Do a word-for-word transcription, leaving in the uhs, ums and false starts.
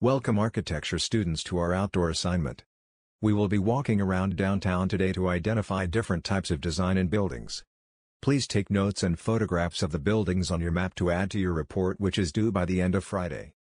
Welcome architecture students to our outdoor assignment. We will be walking around downtown today to identify different types of design in buildings. Please take notes and photographs of the buildings on your map to add to your report, which is due by the end of Friday.